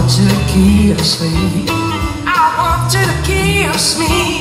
want you to kiss me. I want you to kiss me.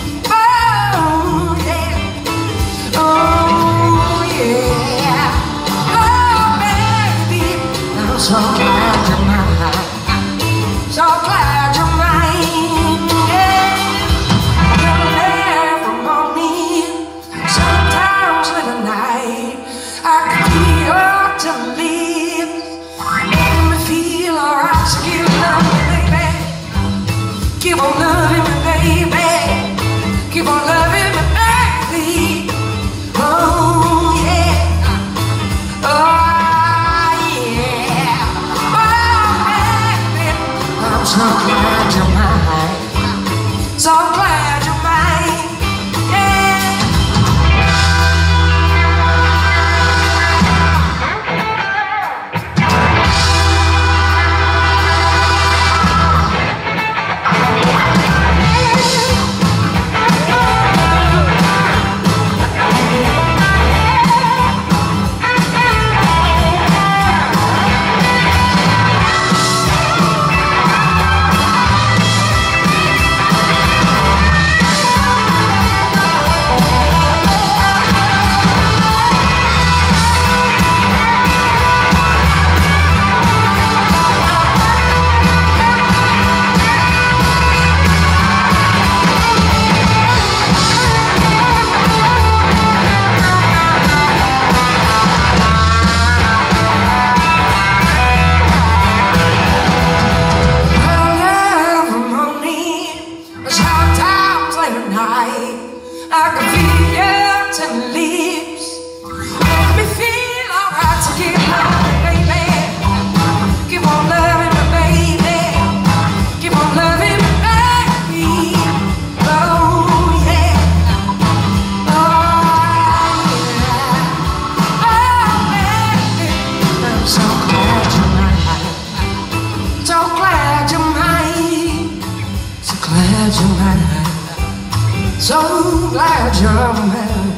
Oh yeah, oh yeah, oh baby, I'm so glad you're mine, so glad you're mine. Yeah, every morning, sometimes in the night, I can feel to live, make me feel alright. So keep loving me, baby. Keep on loving me, baby. Keep on loving me, baby. Oh yeah, oh yeah, oh baby. I'm so glad you're mine, so glad you're mine. Yeah. I can feel your tender lips, make me feel alright. So keep loving me, baby. Keep on loving me, baby. Keep on loving me, baby. Oh yeah, oh yeah, oh baby. I'm so glad you're mine, so glad you're mine, so glad you're mine. So glad you're mine.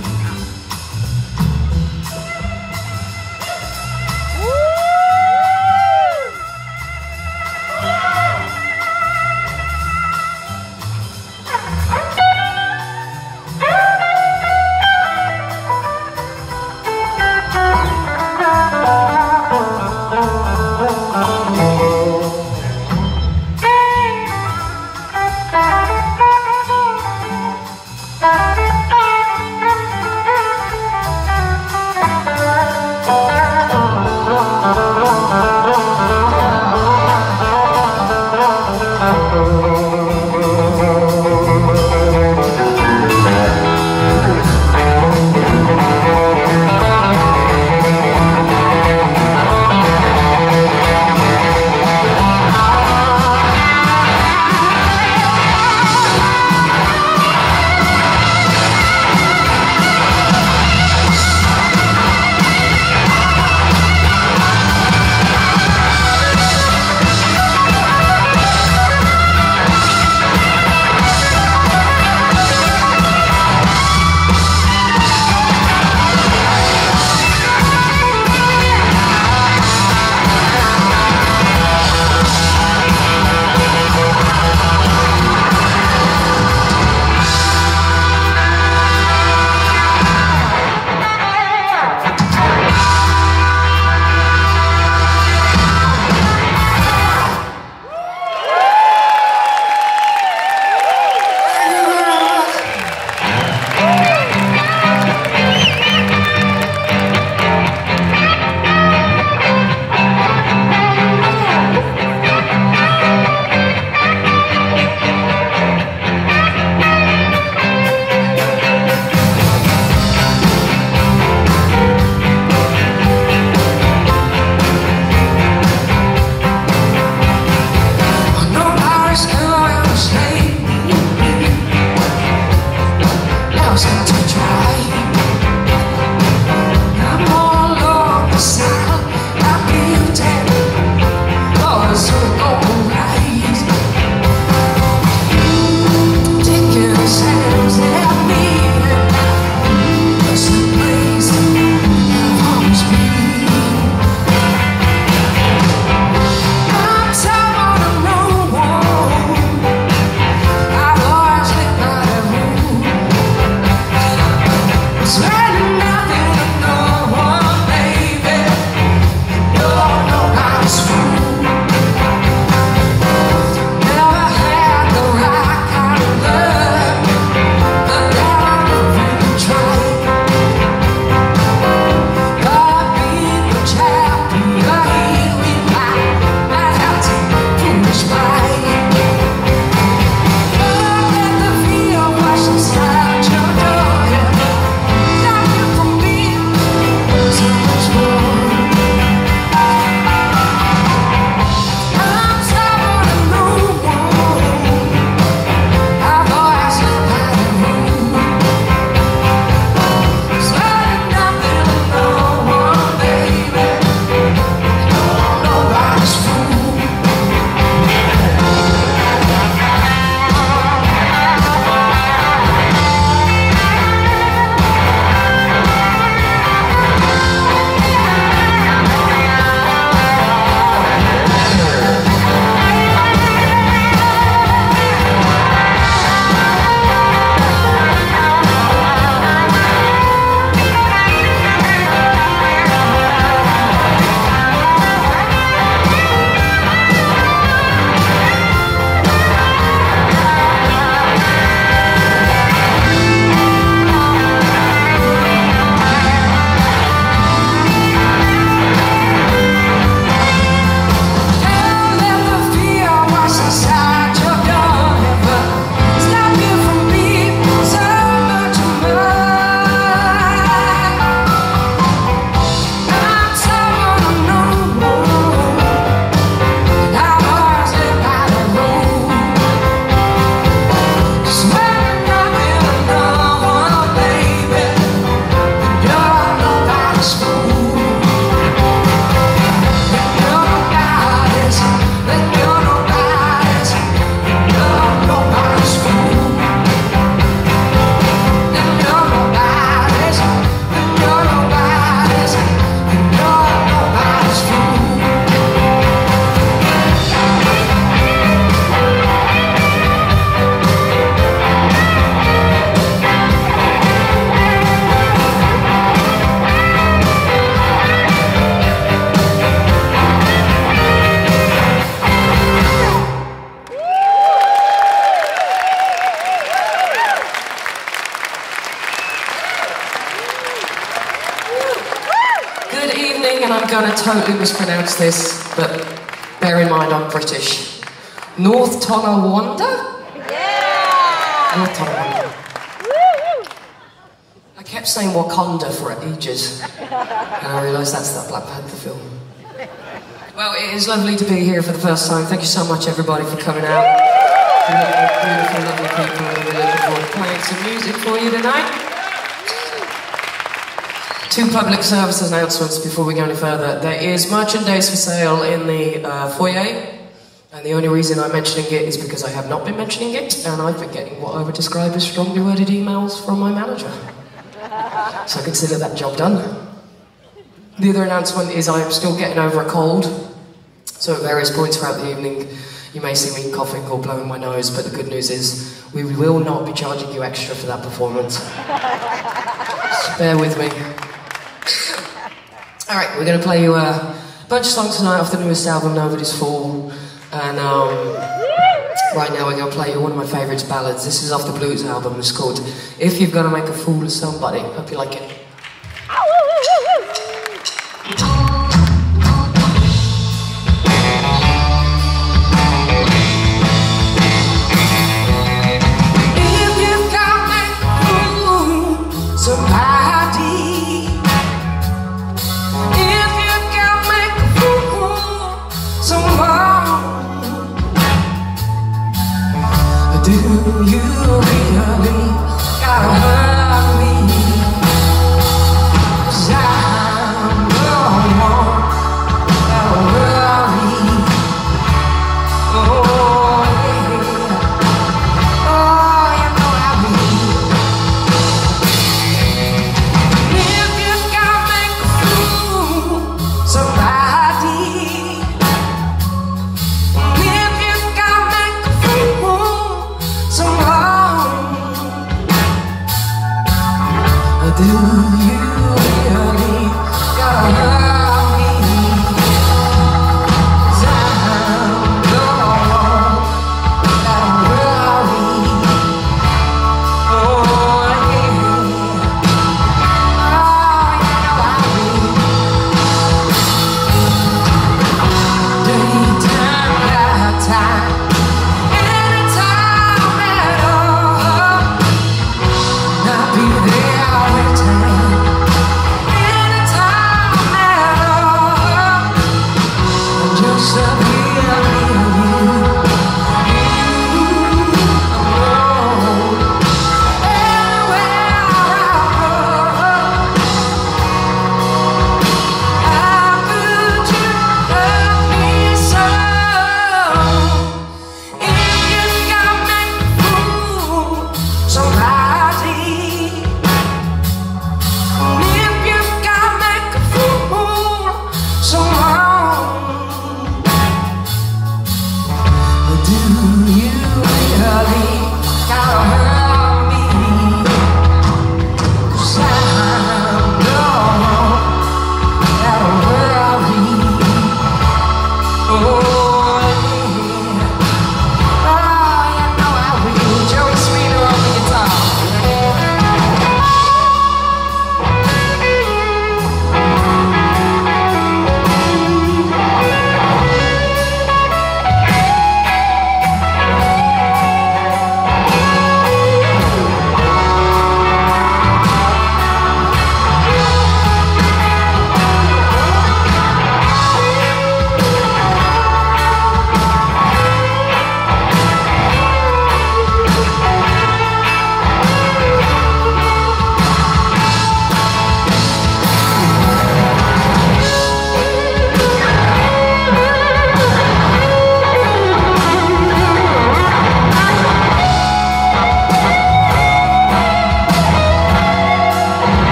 Good evening, and I'm going to totally mispronounce this, but bear in mind I'm British. North Tonawanda? Yeah! North Tonawanda. I kept saying Wakanda for ages, and I realised that's that Black Panther film. Well, it is lovely to be here for the first time. Thank you so much, everybody, for coming out. Beautiful, lovely people, and we're looking forward to playing some music for you tonight. 2 public service announcements before we go any further. There is merchandise for sale in the foyer, and the only reason I'm mentioning it is because I have not been mentioning it, and I've been getting what I would describe as strongly worded emails from my manager. So I consider that job done. The other announcement is I am still getting over a cold, so at various points throughout the evening you may see me coughing or blowing my nose, but the good news is we will not be charging you extra for that performance. Just bear with me. Alright, we're going to play you a bunch of songs tonight off the newest album, Nobody's Fool. And right now we're going to play you one of my favourite ballads. This is off the Blues album. It's called If You've Got to Make a Fool of Somebody. Hope you like it. If you've got to make a fool of somebody, do you really gotta hurt me?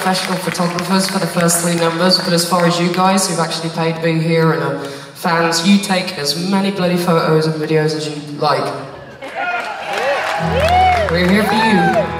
professional photographers for the first 3 numbers, but as far as you guys who've actually paid to be here and are fans, you take as many bloody photos and videos as you like. We're here for you.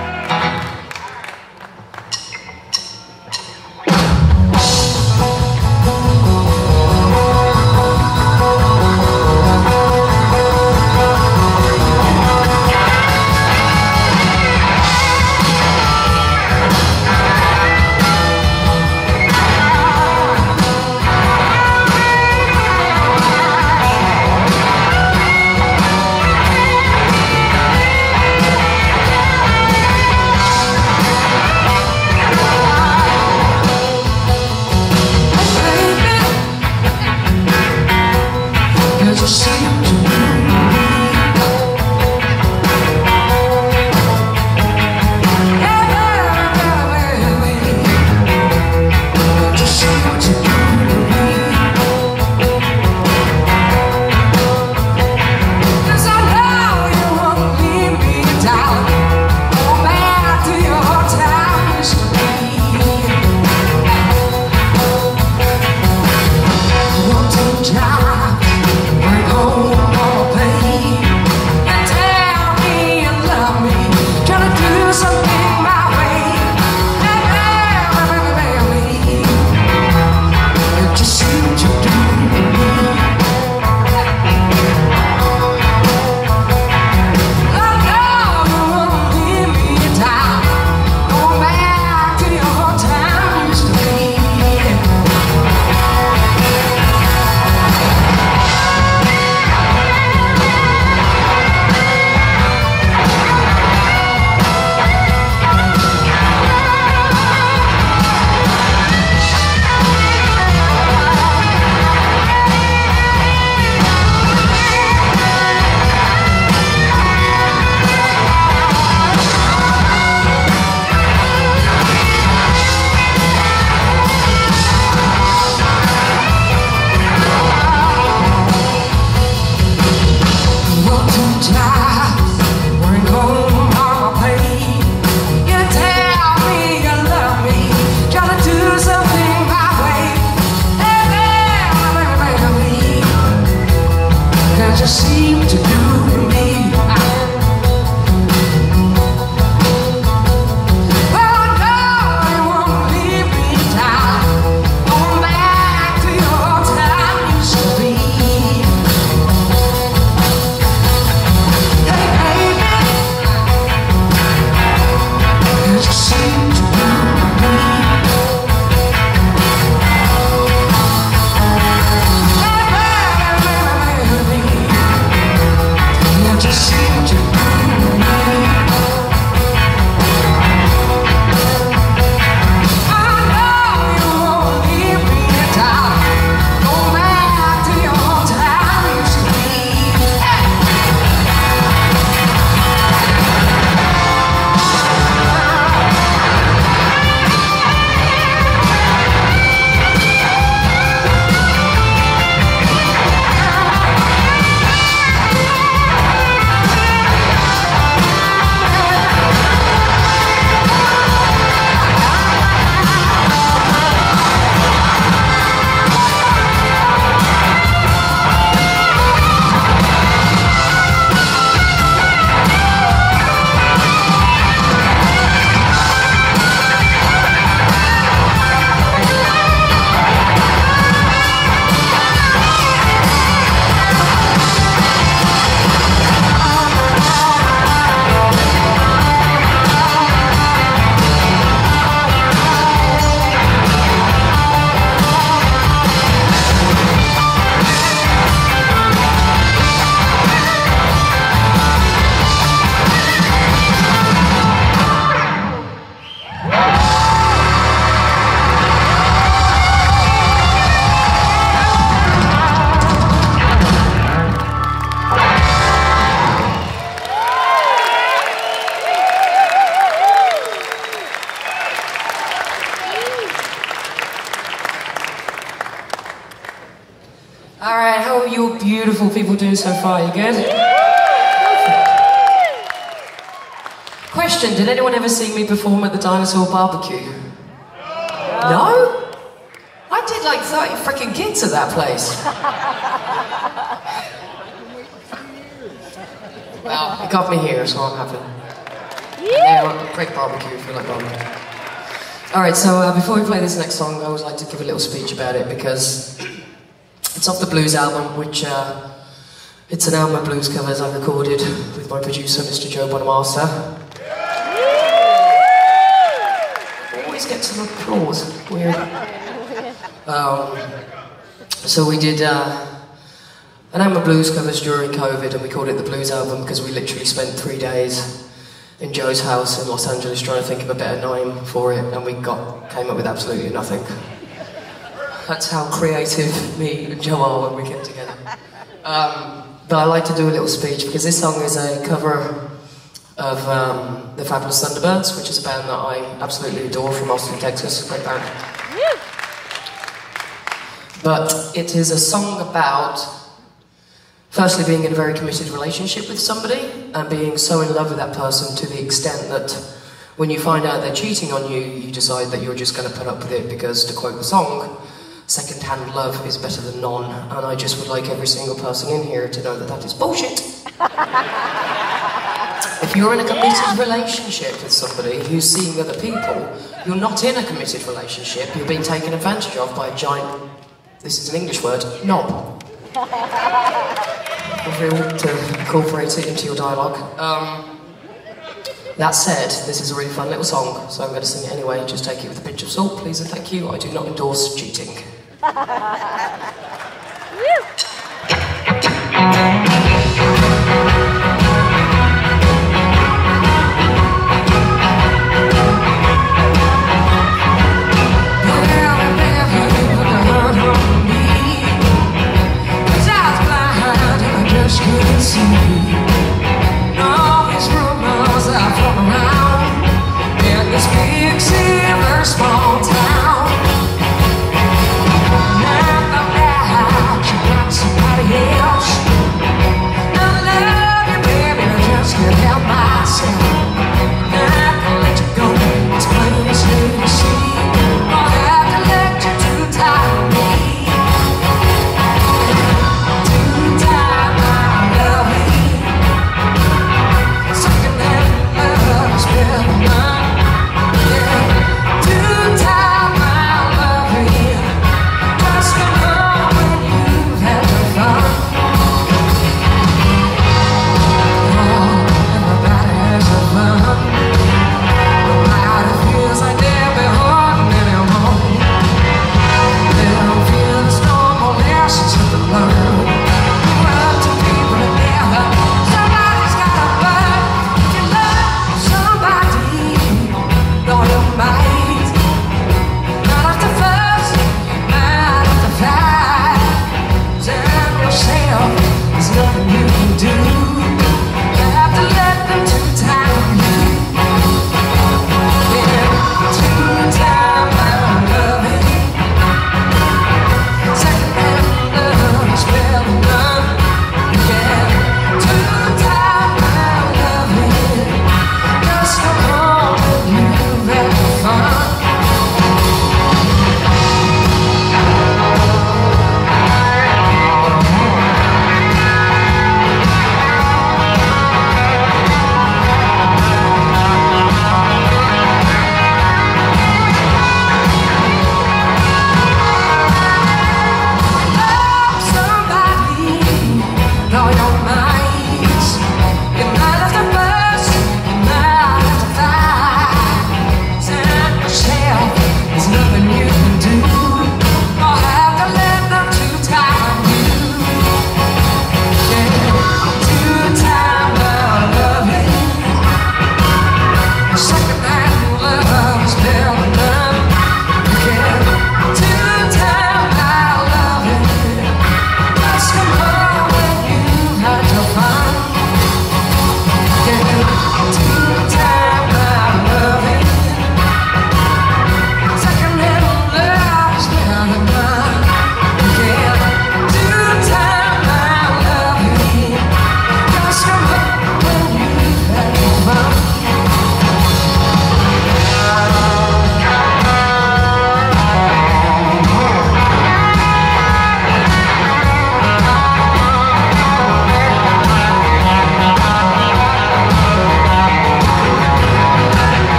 Alright, how are you beautiful people doing so far? You good? Question, did anyone ever see me perform at the Dinosaur Barbecue? No? I did like 30 freaking gigs at that place. Well, it got me here, so I'm happy. Yeah, great barbecue if you like barbecue. Alright, so before we play this next song, I always like to give a little speech about it because it's off the Blues album, which it's an album of blues covers I recorded with my producer, Mr. Joe Bonamassa. Always get some applause. Weird. So we did an album of blues covers during COVID, and we called it the Blues Album because we literally spent 3 days in Joe's house in Los Angeles trying to think of a better name for it, and we came up with absolutely nothing. That's how creative me and Joe are when we get together. But I like to do a little speech because this song is a cover of the Fabulous Thunderbirds, which is a band that I absolutely adore from Austin, Texas, a great band. But it is a song about, firstly, being in a very committed relationship with somebody and being so in love with that person to the extent that when you find out they're cheating on you, you decide that you're just going to put up with it because, to quote the song, second-hand love is better than none, and I just would like every single person in here to know that that is bullshit. If you're in a committed relationship with somebody who's seeing other people, you're not in a committed relationship, you're being taken advantage of by a giant, this is an English word, knob. Feel free to incorporate it into your dialogue. That said, this is a really fun little song, so I'm going to sing it anyway. Just take it with a pinch of salt, please and thank you. I do not endorse cheating. Small town.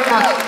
very much.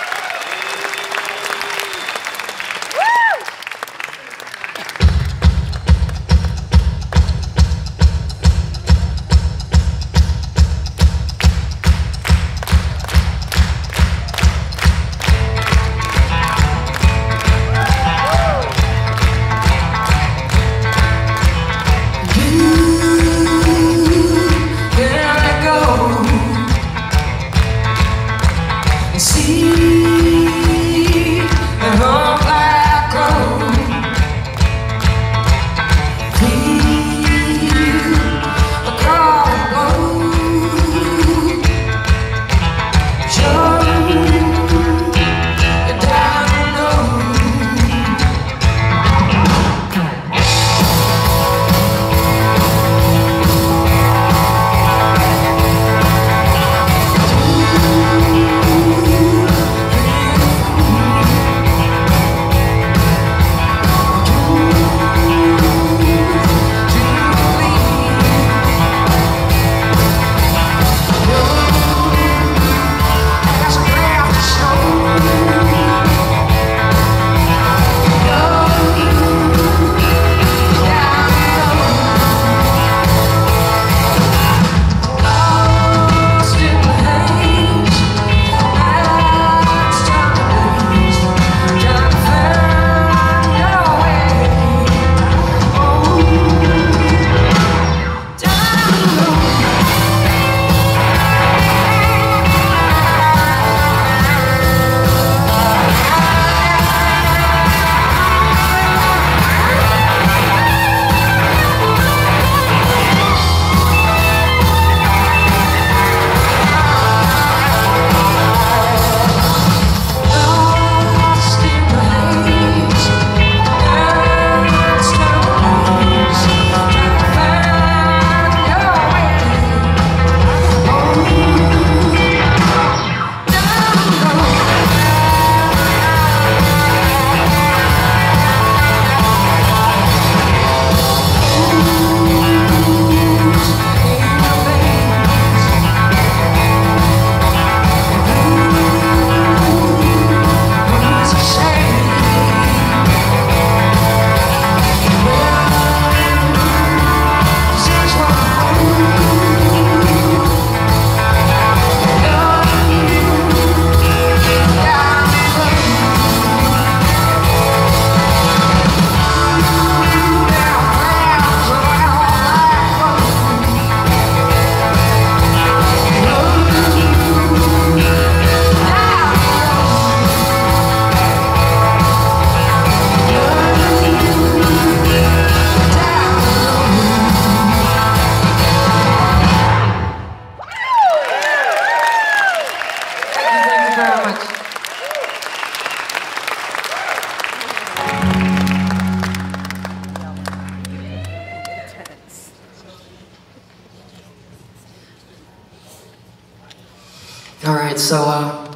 Alright, so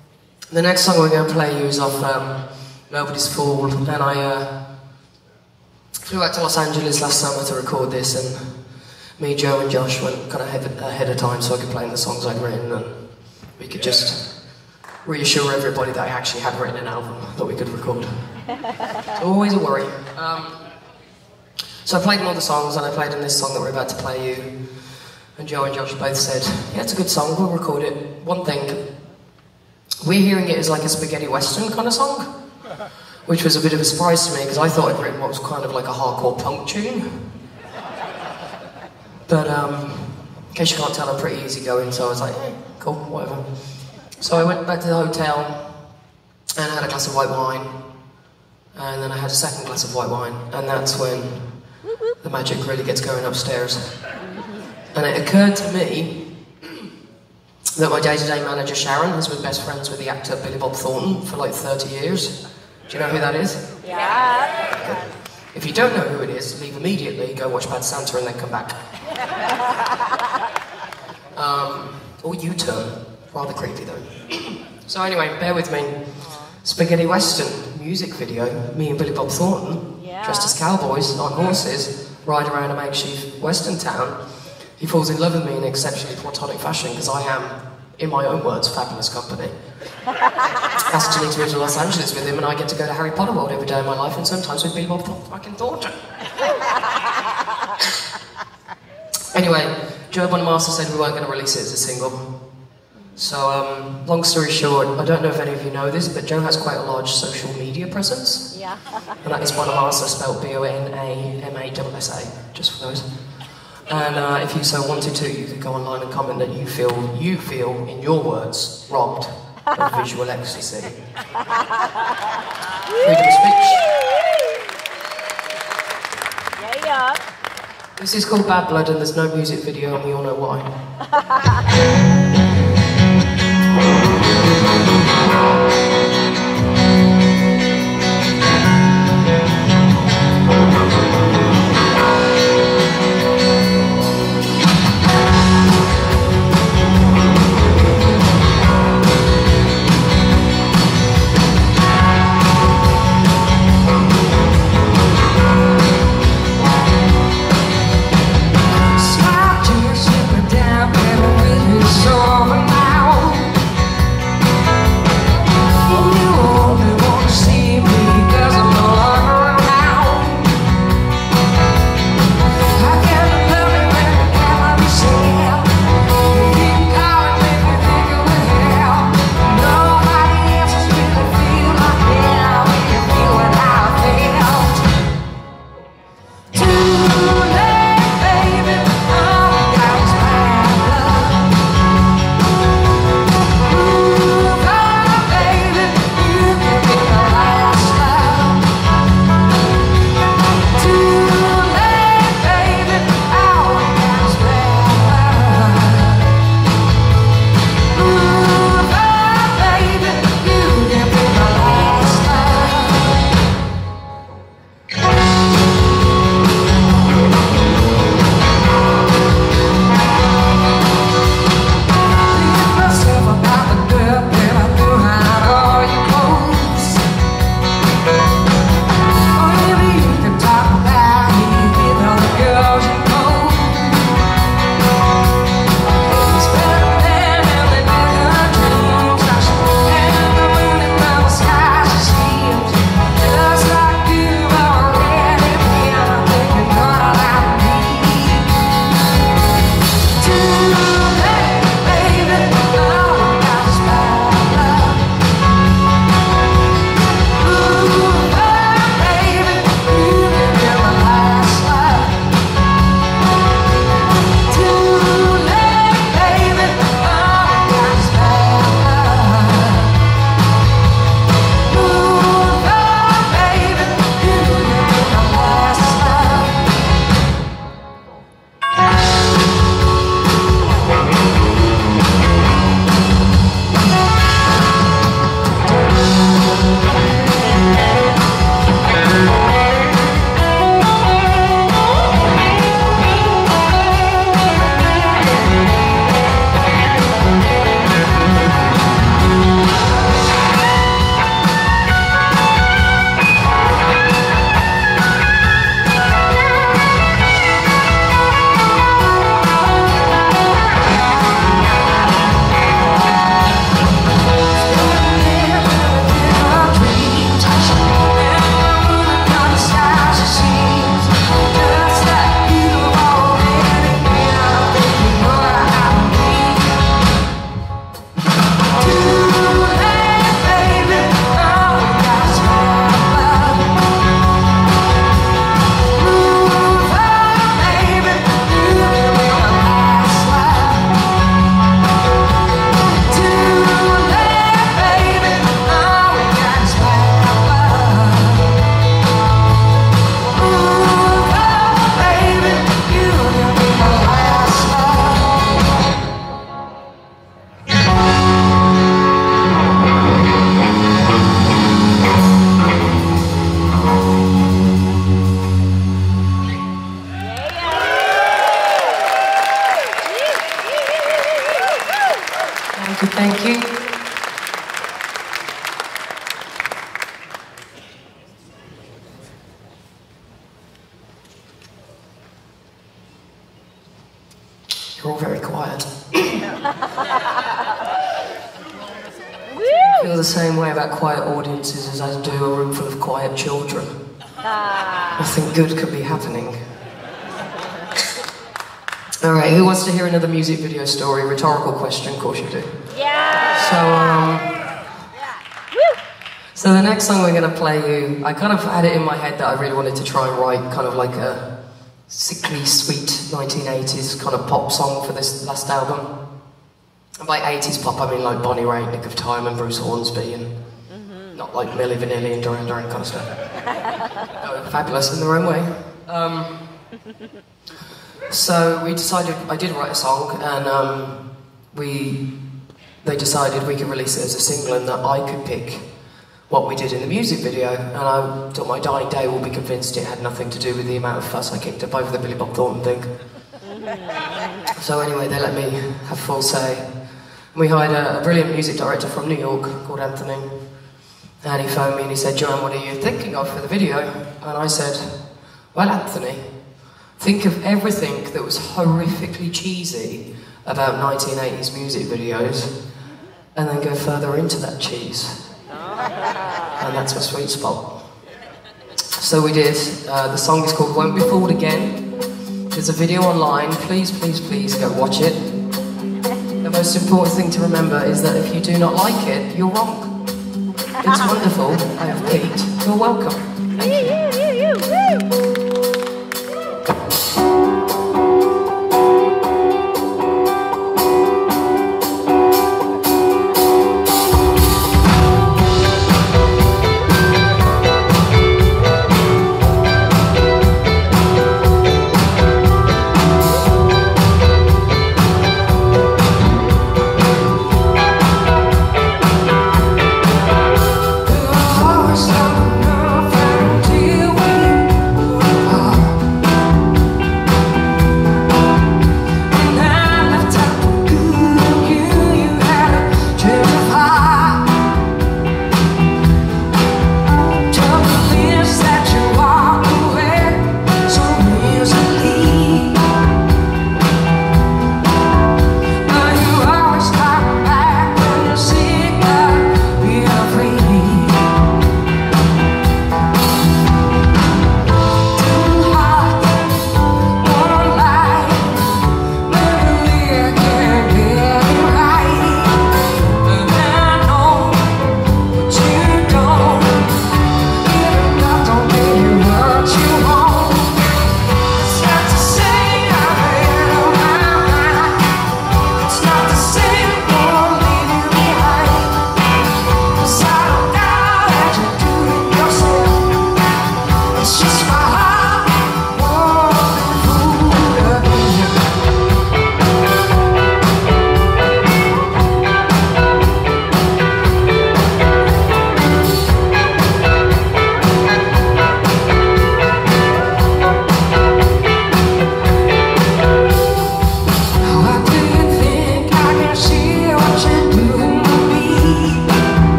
the next song we're going to play you is off Nobody's Fool, and I flew out to Los Angeles last summer to record this, and me, Joe and Josh went kind of ahead of time so I could play in the songs I'd written, and we could just reassure everybody that I actually had written an album that we could record. It's always a worry. So I played in all the songs, and I played in this song that we're about to play you. And Joe and Josh both said, yeah, it's a good song, we'll record it. One thing, we're hearing it as like a spaghetti western kind of song, which was a bit of a surprise to me, because I thought I'd written what was kind of like a hardcore punk tune. But in case you can't tell, I'm pretty easygoing, so I was like, cool, whatever. So I went back to the hotel, and I had a glass of white wine, and then I had a second glass of white wine, and that's when the magic really gets going upstairs. And it occurred to me that my day-to-day manager, Sharon, has been best friends with the actor Billy Bob Thornton for like 30 years. Do you know who that is? Yeah. Okay. If you don't know who it is, leave immediately, go watch Bad Santa and then come back. Or U-turn. Rather creepy though. So anyway, bear with me. Spaghetti Western music video, me and Billy Bob Thornton, dressed as cowboys on horses, ride around a makeshift western town. He falls in love with me in exceptionally platonic fashion because I am in my own words, fabulous company. Asked me to move to Los Angeles with him, and I get to go to Harry Potter World every day of my life, and sometimes with Billy Bob fucking Thornton. Anyway, Joe Bonamassa said we weren't going to release it as a single. So, long story short, I don't know if any of you know this, but Joe has quite a large social media presence. Yeah. And that is Bonamassa, spelled B-O-N-A-M-A-S-S-A, just for those. And if you so wanted to, you could go online and comment that you feel, in your words, robbed of visual ecstasy. Freedom of speech. Yeah. This is called Bad Blood, and there's no music video, and we all know why. Thank you. You're all very quiet. feel the same way about quiet audiences as I do a room full of quiet children. Nothing good could be happening. Alright, who wants to hear another music video story? Rhetorical question, of course you do. Yeah! So the next song we're going to play you, I kind of had it in my head that I really wanted to try and write kind of like a sickly sweet 1980s kind of pop song for this last album. And by 80s pop, I mean like Bonnie Raitt, Nick of Time, and Bruce Hornsby, and not like Milli Vanilli and Duran Duran kind of stuff. Fabulous in their own way. So we decided, I did write a song, and they decided we could release it as a single and that I could pick what we did in the music video, and I, till my dying day, will be convinced it had nothing to do with the amount of fuss I kicked up over the Billy Bob Thornton thing. So anyway, they let me have full say. We hired a brilliant music director from New York called Anthony, and he phoned me and he said, "Joanne, what are you thinking of for the video?" And I said, "Well, Anthony, think of everything that was horrifically cheesy about 1980s music videos, and then go further into that cheese." And that's my sweet spot. So we did. The song is called Won't Be Fooled Again. There's a video online. Please, please, please go watch it. The most important thing to remember is that if you do not like it, you're wrong. It's wonderful. I have Pete. You're welcome. Thank you.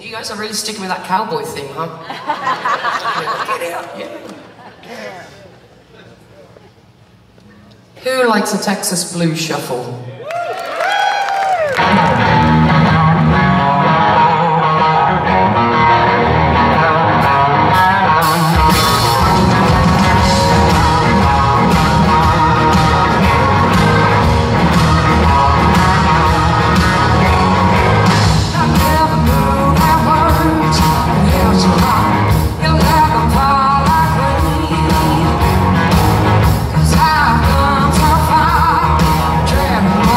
You guys are really sticking with that cowboy thing, huh? Get it up, yeah. Who likes a Texas Blues Shuffle? I've come so far, traveling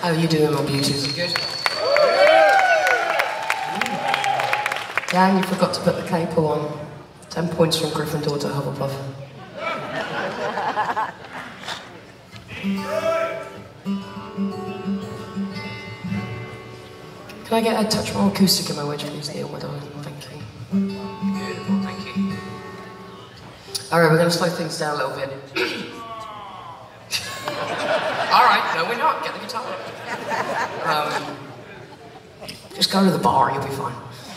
How are you doing, my beauties? Good? Dan, you forgot to put the cape on. 10 points from Gryffindor to Hufflepuff. Can I get a touch more acoustic in my wedge, please, Neil, my darling? Thank you. Beautiful, thank you. Alright, we're going to slow things down a little bit. Alright, no we're not. Get the guitar up. Just go to the bar, you'll be fine.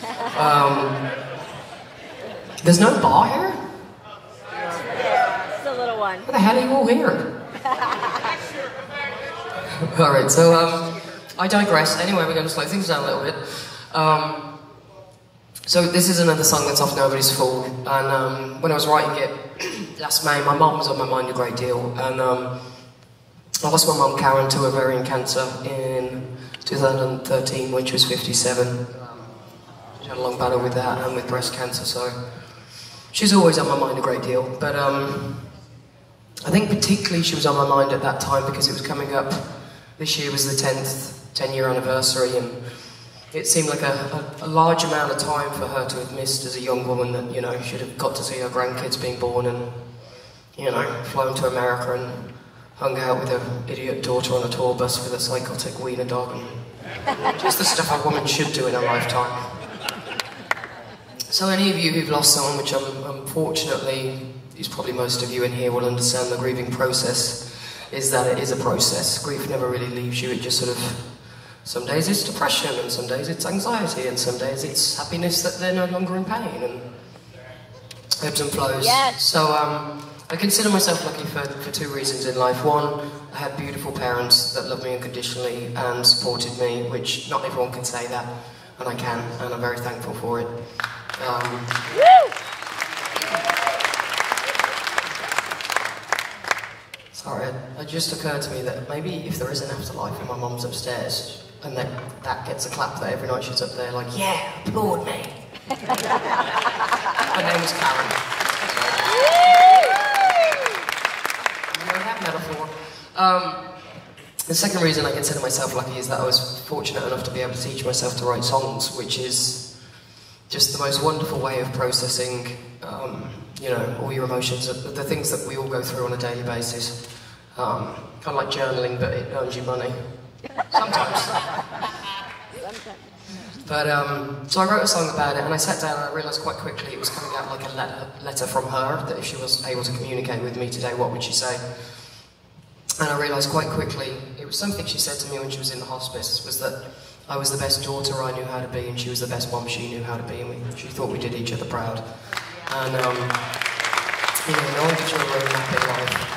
There's no bar here? Yeah, it's a little one. Where the hell are you all here? Alright, so I digress. Anyway, we're going to slow things down a little bit. So this is another song that's off Nobody's Fool. And when I was writing it last May, my mum was on my mind a great deal. And I lost my mum Karen to ovarian cancer in 2013 when she was 57. She had a long battle with that and with breast cancer, so she's always on my mind a great deal. But I think particularly she was on my mind at that time because it was coming up. This year was the 10-year anniversary, and it seemed like a large amount of time for her to have missed as a young woman that, you know, should have got to see her grandkids being born and, you know, flown to America and hung out with her idiot daughter on a tour bus with a psychotic wiener dog and just the stuff a woman should do in her lifetime. So any of you who've lost someone, which unfortunately is probably most of you in here will understand the grieving process, is that it is a process. Grief never really leaves you, it just sort of, some days it's depression, and some days it's anxiety, and some days it's happiness that they're no longer in pain, and ebbs and flows. Yes. So I consider myself lucky for two reasons in life. One, I had beautiful parents that loved me unconditionally and supported me, which not everyone can say that, and I can, and I'm very thankful for it. Sorry, it just occurred to me that maybe if there is an afterlife and my mum's upstairs, and that gets a clap there every night she's up there, like, yeah, applaud me. Her name is Karen. You know that metaphor. The second reason I consider myself lucky is that I was fortunate enough to be able to teach myself to write songs, which is just the most wonderful way of processing, you know, all your emotions, the things that we all go through on a daily basis. Kind of like journaling, but it earns you money. Sometimes. But, so I wrote a song about it, and I sat down and I realised quite quickly it was coming out like a letter from her, that if she was able to communicate with me today, what would she say? And I realised quite quickly, it was something she said to me when she was in the hospice, was that I was the best daughter I knew how to be, and she was the best mum she knew how to be, and she thought we did each other proud. And, you know, no one gets your own map in life.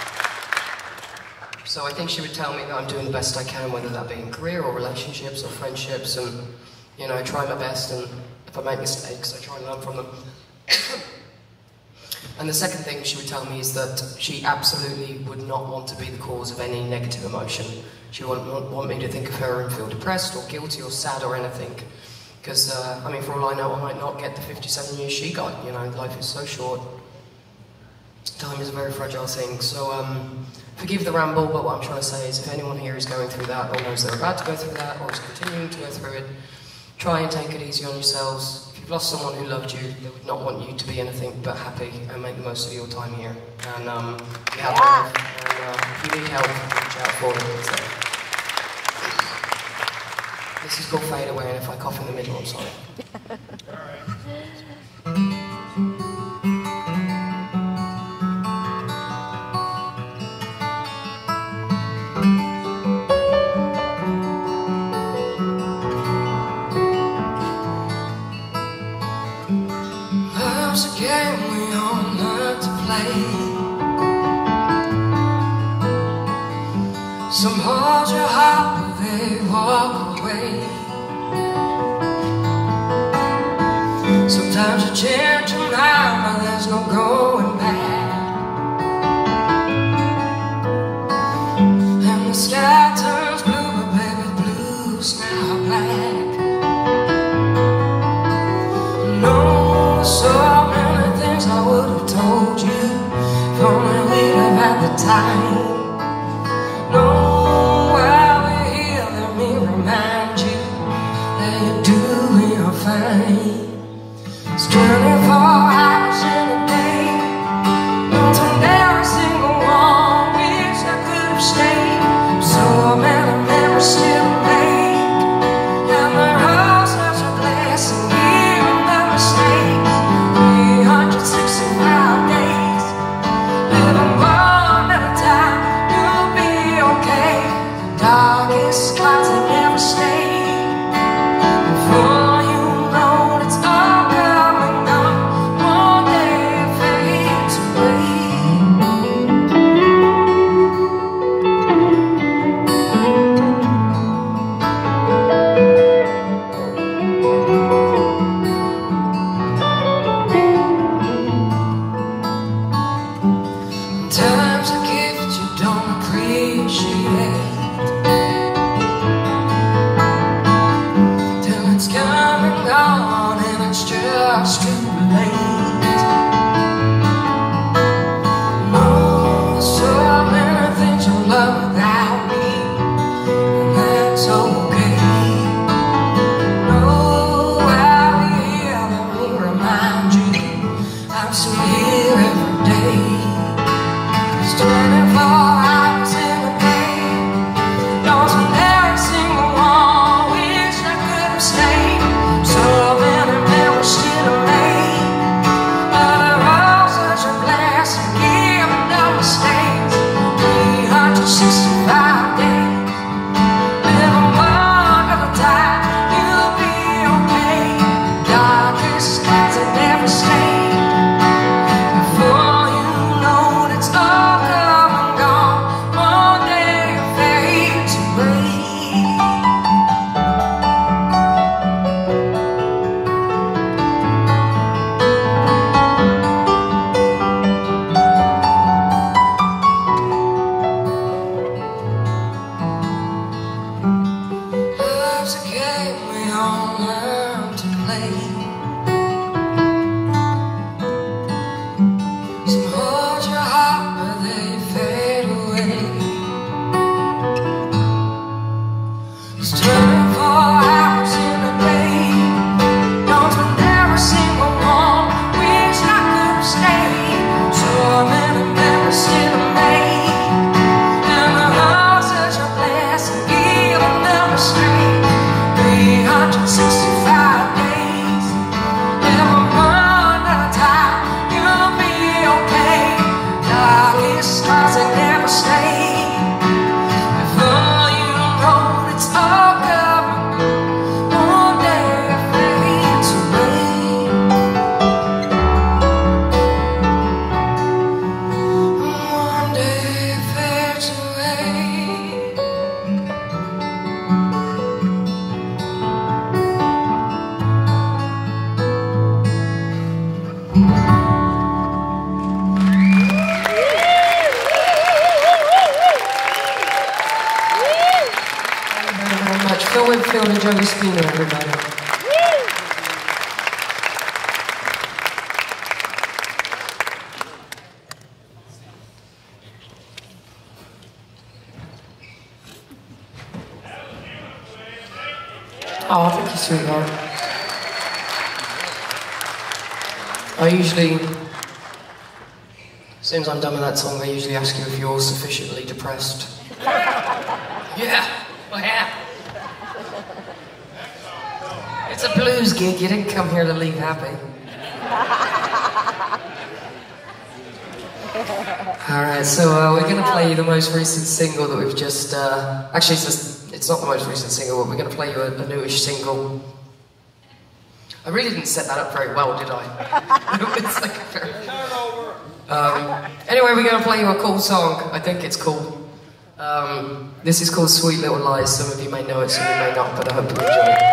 So I think she would tell me that I'm doing the best I can, whether that be in career or relationships or friendships, and, you know, I try my best, and if I make mistakes, I try and learn from them. And the second thing she would tell me is that she absolutely would not want to be the cause of any negative emotion. She wouldn't want me to think of her and feel depressed or guilty or sad or anything. Because, I mean, for all I know, I might not get the 57 years she got, you know, life is so short. Time is a very fragile thing, so, forgive the ramble, but what I'm trying to say is if anyone here is going through that, or knows they're about to go through that, or is continuing to go through it, try and take it easy on yourselves. If you've lost someone who loved you, they would not want you to be anything but happy and make the most of your time here. And, you have life, and if you need help, reach out for it. So. This is called Fade Away, and if I cough in the middle, I'm sorry. Love's a game we all learn to play. Some hold your heart, but they walk away. Sometimes you change your mind, but there's no going back. And the sky turns blue, but baby, blue's now black. No, so many things I would have told you if only we'd have had the time. No, why we're here it's too late. No, there's so many things you love without me, and that's okay. No, I'll be here, let me remind you, I'm still here every day. It's 24 hours in a day. Don't every single one wish I could have stayed. So many memories still to make, but they're all such a blessing, giving no mistakes. 365 days, living one at a time, you'll be okay. Darkest nights I never stayed. Before you know it, it's all come and gone. One day it fades away. Love's a game we all learn to play. Some hold your heart, but they fade away. It's 24 hours in a day. Don't spend every single one. Wish I could have stayed. So many memories still to make, and the heart's such a blessing, giving them a strength. 365 days, never one at a time, you'll be okay. Darkest nights they never stay. Before you know it, it's all coming. One day it fades away. One day it fades away. Thank you very much. Phil Winfield and Joey Spina, everybody. Oh, thank you, sweetheart. I usually, as soon as I'm done with that song, I usually ask you if you're sufficiently depressed. Yeah, I am. It's a blues gig, you didn't come here to leave happy. Alright, so we're going to play you the most recent single that we've just... actually, it's not the most recent single, but we're going to play you a newish single. I really didn't set that up very well, did I? It's like a very... anyway, we're going to play you a cool song. I think it's cool. This is called Sweet Little Lies. Some of you may know it, some of you may not, but I hope you enjoy it.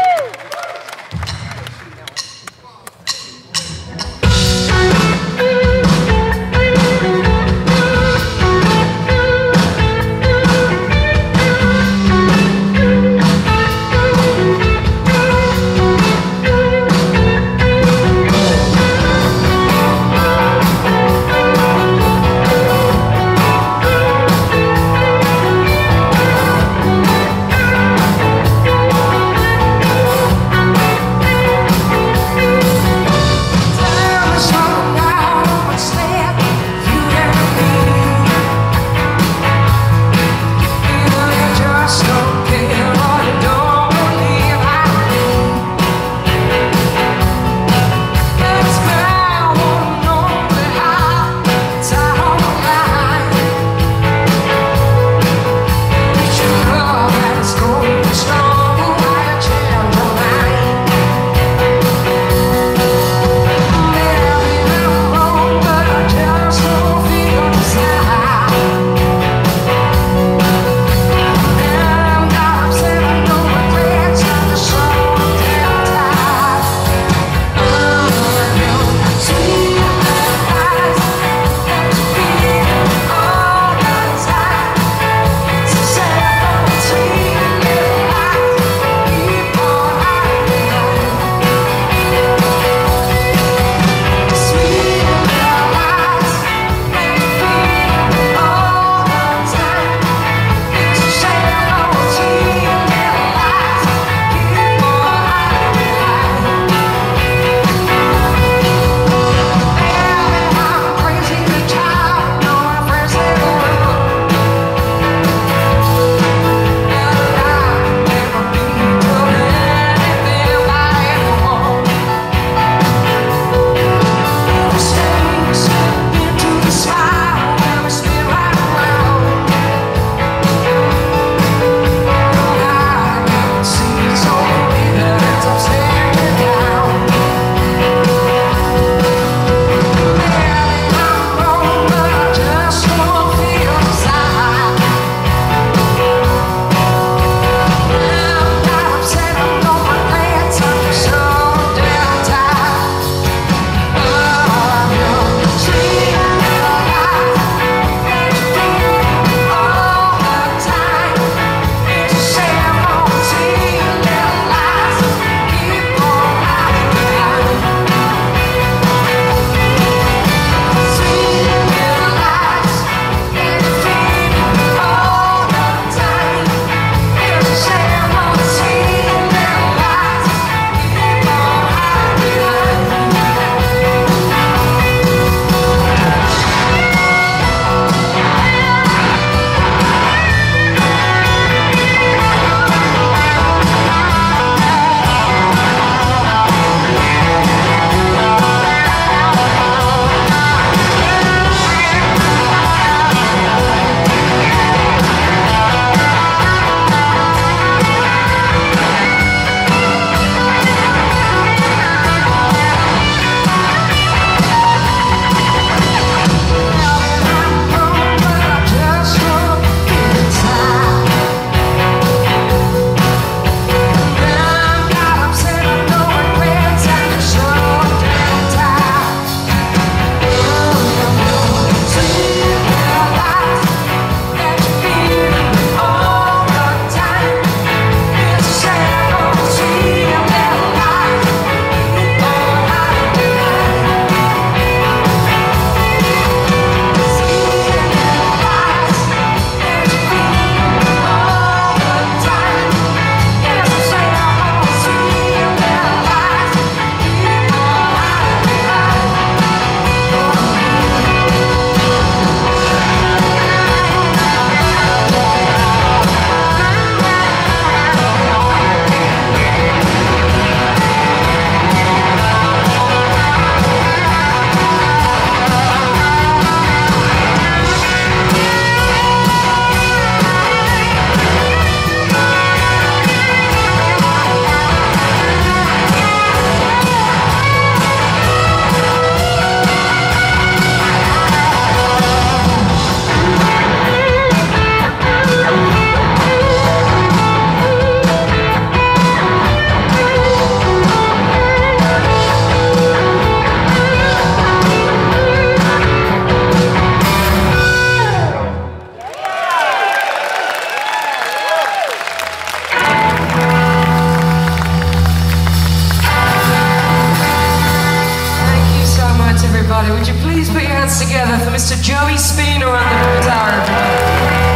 everybody. Would you please put your hands together for Mr. Joey Spina on the guitar, everybody.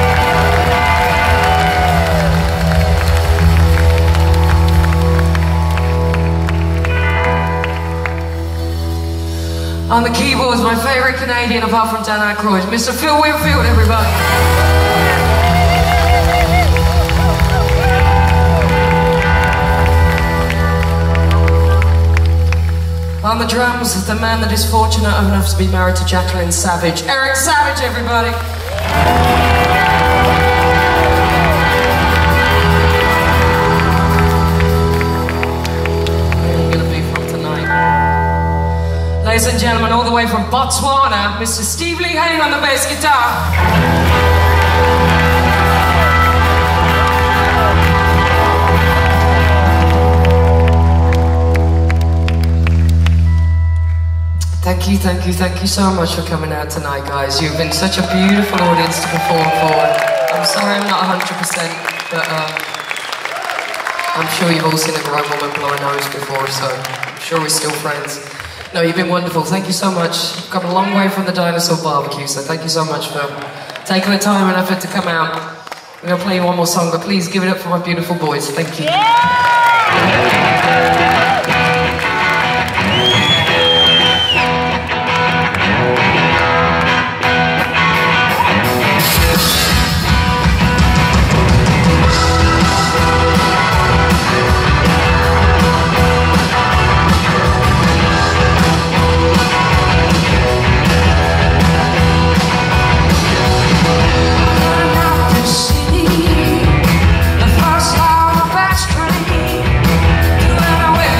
On the keyboards, my favourite Canadian apart from Dan Aykroyd, Mr. Phil Whitfield, everybody. On the drums, the man that is fortunate enough to be married to Jacqueline Savage, Eric Savage, everybody. Where are you going to be from tonight? Ladies and gentlemen, all the way from Botswana, Mr. Steve Lee Hain on the bass guitar. Thank you so much for coming out tonight, guys. You've been such a beautiful audience to perform for. I'm sorry I'm not 100%, but I'm sure you've all seen a grown woman blow a nose before, so I'm sure we're still friends. No, you've been wonderful. Thank you so much. You've come a long way from the Dinosaur Barbecue, so thank you so much for taking the time and effort to come out. We're going to play you one more song, but please give it up for my beautiful boys. Thank you. Yeah! The first time I passed train, you went away.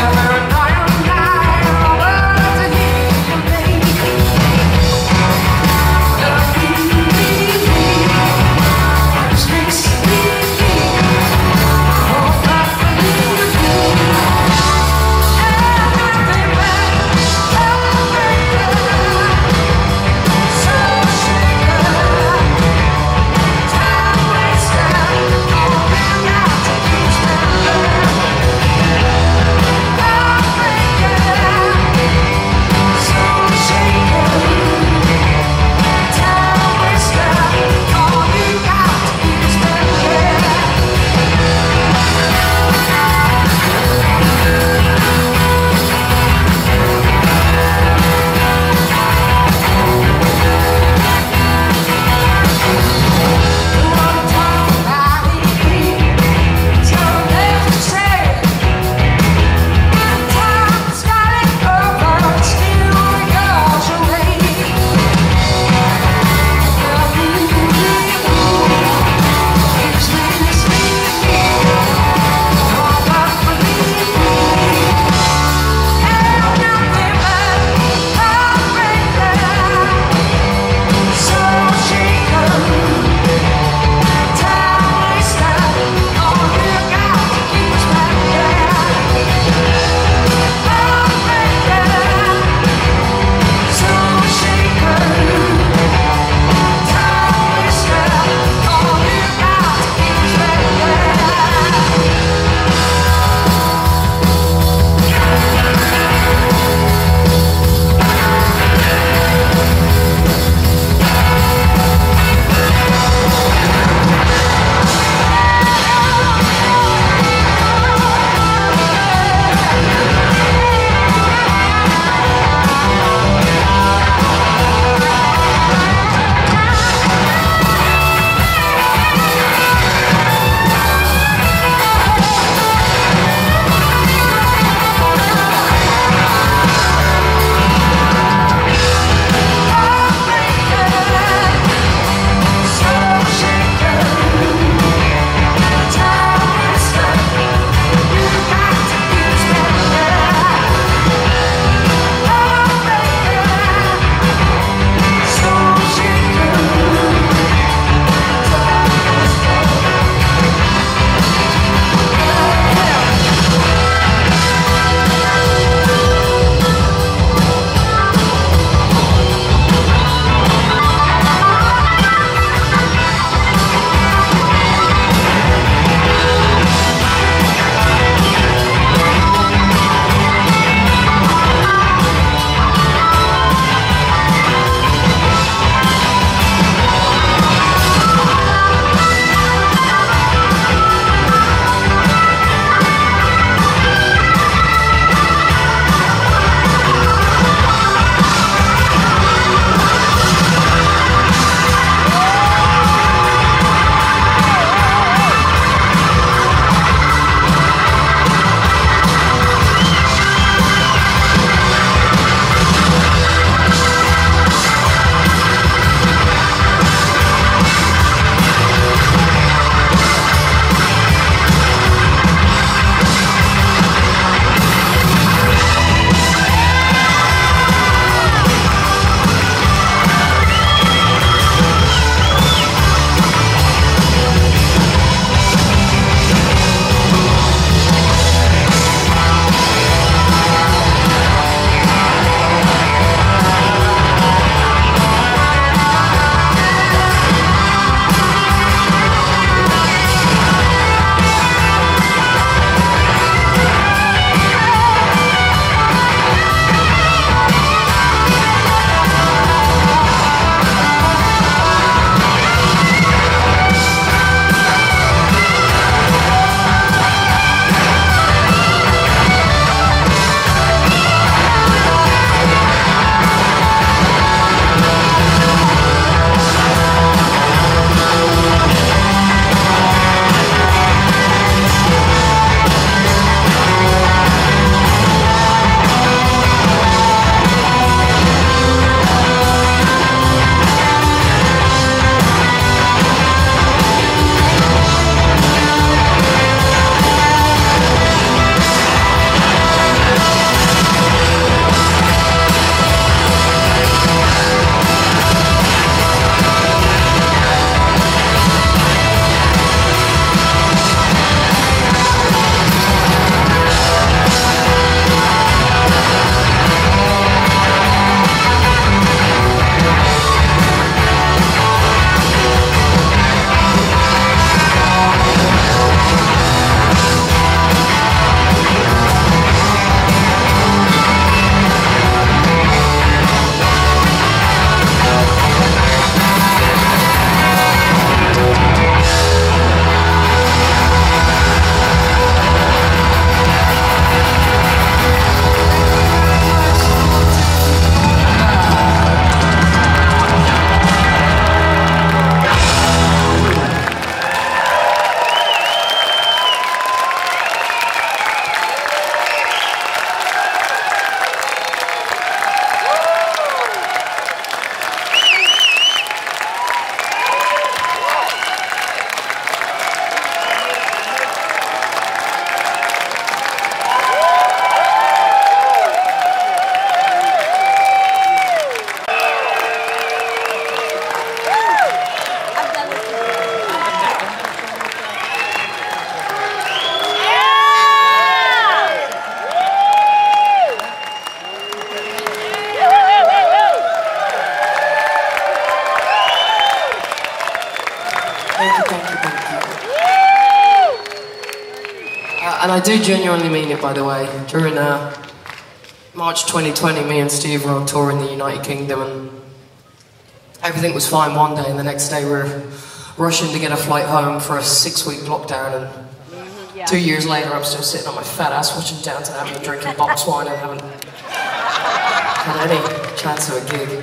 And I do genuinely mean it, by the way. During March 2020, me and Steve were on tour in the United Kingdom, and everything was fine one day, and the next day we were rushing to get a flight home for a 6-week lockdown, and 2 years later I'm still sitting on my fat ass watching Downton Abbey and drinking box wine and haven't had any chance of a gig.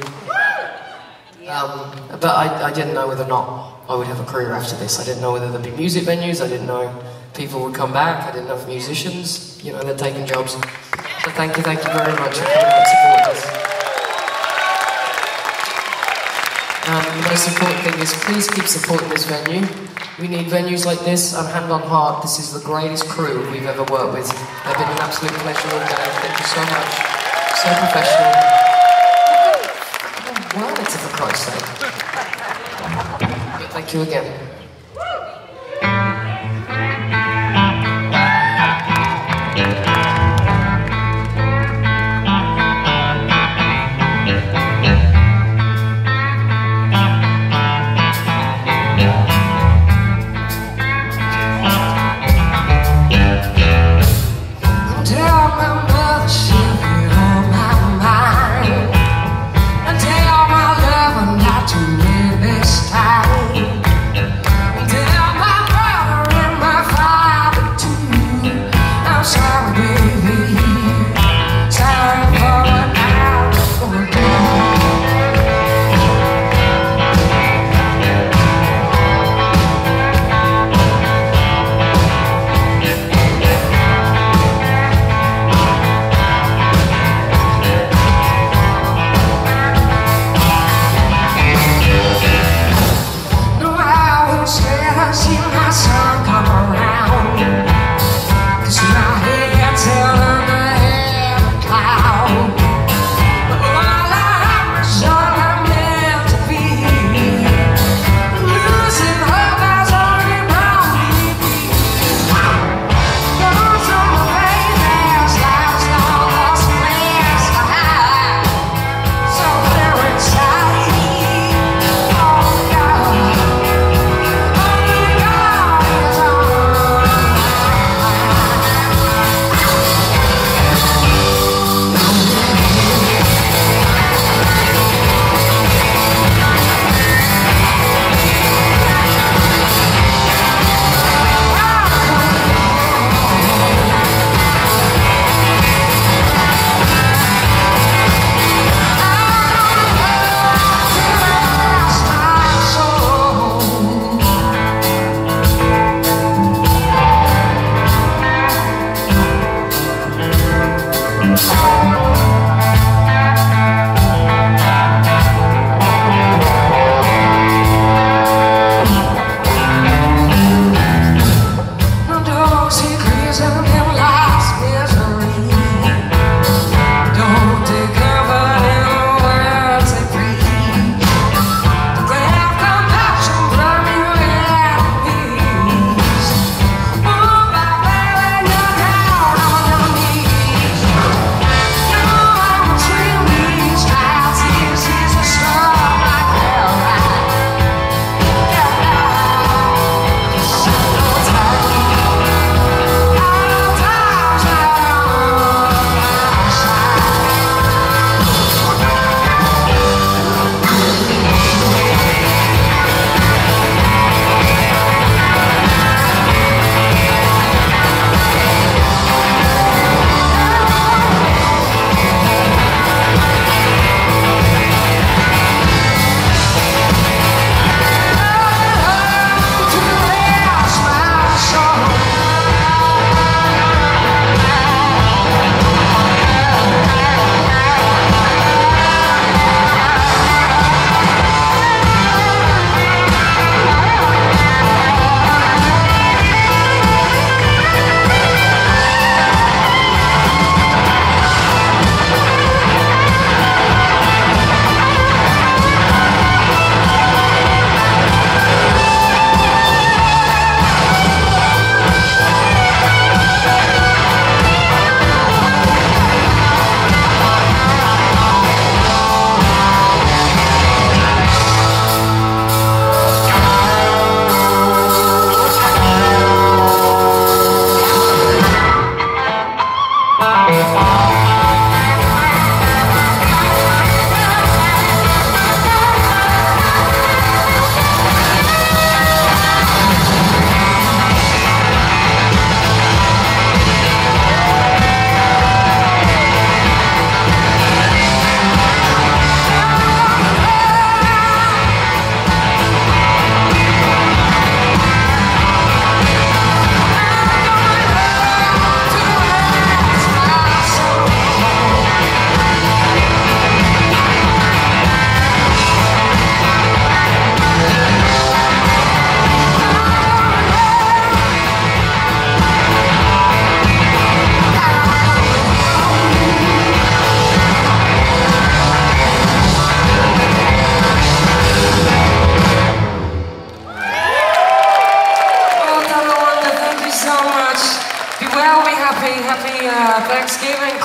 But I didn't know whether or not I would have a career after this. I didn't know whether there'd be music venues, I didn't know people would come back, I didn't know if musicians, you know, they're taking jobs. So thank you very much for coming out and supporting us. The most important thing is please keep supporting this venue. We need venues like this, and hand on heart, this is the greatest crew we've ever worked with. They've been an absolute pleasure all day. Thank you so much. So professional. Well, it's for Christ's sake. But thank you again.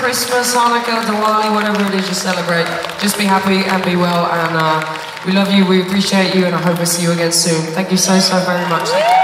Christmas, Hanukkah, Diwali, whatever it is you celebrate. Just be happy and be well, and we love you, we appreciate you, and I hope we see you again soon. Thank you so very much.